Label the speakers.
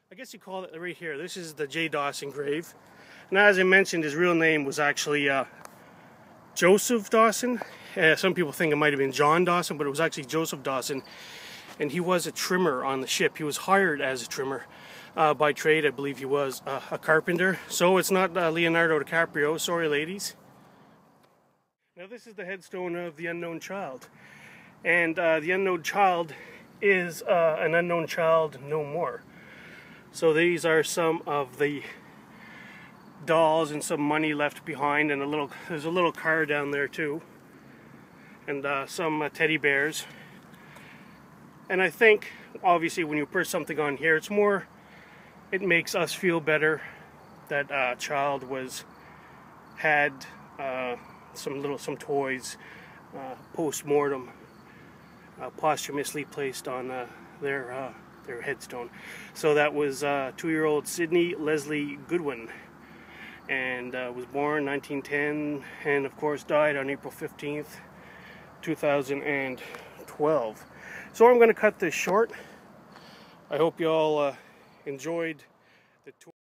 Speaker 1: I guess you call it right here. This is the J. Dawson grave. Now, as I mentioned, his real name was actually Joseph Dawson. Some people think it might have been John Dawson, but it was actually Joseph Dawson. And he was a trimmer on the ship. He was hired as a trimmer by trade. I believe he was a carpenter. So it's not Leonardo DiCaprio. Sorry, ladies. Now, this is the headstone of the unknown child. And the unknown child is an unknown child no more. So these are some of the dolls and some money left behind, and there's a little car down there too, and some teddy bears. And I think obviously when you put something on here, it makes us feel better that a child had some toys post-mortem posthumously placed on their headstone. So that was 2-year-old Sidney Leslie Goodwin, and was born 1910, and of course died on April 15th, 2012. So I'm going to cut this short. I hope you all enjoyed the tour.